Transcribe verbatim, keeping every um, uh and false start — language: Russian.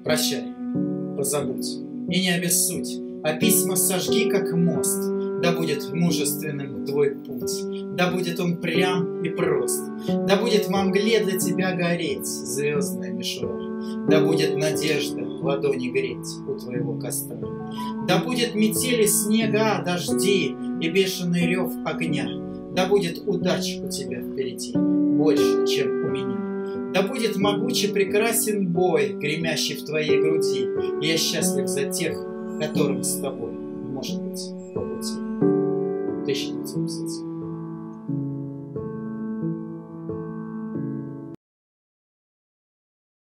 Прощай, позабудь и не обессудь, а письма сожги, как мост. Да будет мужественным твой путь, да будет он прям и прост, да будет во мгле для тебя гореть звездная мишура, да будет надежда в ладони греть у твоего костра, да будет метели снега, дожди и бешеный рев огня, да будет удач у тебя впереди больше, чем у меня, да будет могучий прекрасен бой, гремящий в твоей груди, и я счастлив за тех, которым с тобой, может быть, по пути. тысяча девятьсот пятьдесят семь.